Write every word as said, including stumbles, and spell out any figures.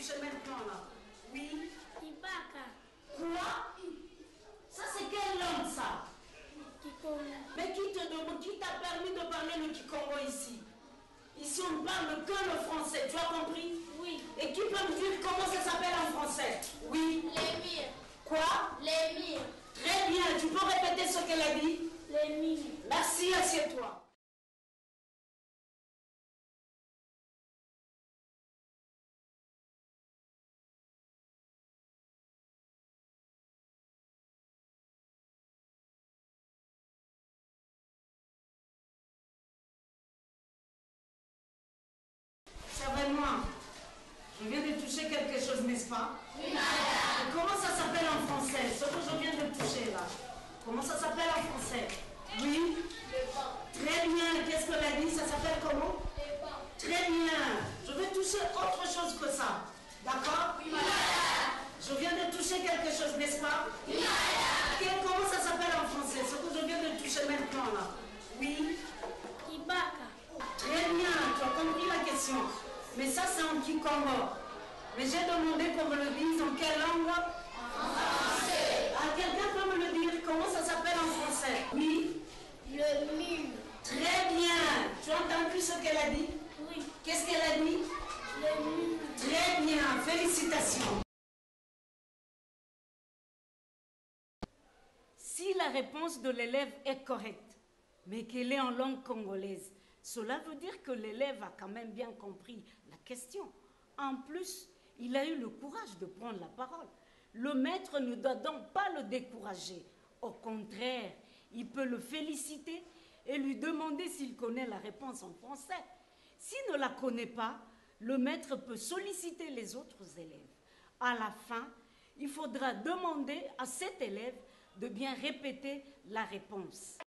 toucher maintenant là? Oui. Ibaka. Quoi? Ça c'est quelle langue ça? Kikongo. Mais qui te demande, qui t'a permis de parler le Kikongo ici? Ici on ne parle que le français, tu as compris? Oui. Et qui peut me dire comment ça s'appelle en français? Oui. L'émir. Quoi? L'émir. Très bien, tu peux répéter ce qu'elle a dit? L'émir. Merci, assieds-toi. Servez-moi. Je viens de toucher quelque chose, n'est-ce pas? Oui, madame. Comment ça s'appelle en français? Ce que je viens de toucher là. Comment ça s'appelle en français? Oui. Le banc. Très bien. Qu'est-ce qu'elle a dit? Ça s'appelle comment? Le banc. Très bien. Je vais toucher autre chose que ça. D'accord? Oui, madame. Je viens de toucher quelque chose, n'est-ce pas? Oui, madame. Quel- Comment ça s'appelle en français? Ce que je viens de toucher maintenant là. Oui. Ibaka. Très bien. Tu as compris la question. Mais ça, c'est en Kikongo. Mais j'ai demandé qu'on me le dise en quelle langue? En français. Ah, quelqu'un peut me le dire? Comment ça s'appelle en français? Oui. Le mur. Très bien. Tu as entendu ce qu'elle a dit? Oui. Qu'est-ce qu'elle a dit? Le mur. Très bien. Félicitations. Si la réponse de l'élève est correcte, mais qu'elle est en langue congolaise, cela veut dire que l'élève a quand même bien compris la question. En plus, il a eu le courage de prendre la parole. Le maître ne doit donc pas le décourager. Au contraire, il peut le féliciter et lui demander s'il connaît la réponse en français. S'il ne la connaît pas, le maître peut solliciter les autres élèves. À la fin, il faudra demander à cet élève de bien répéter la réponse.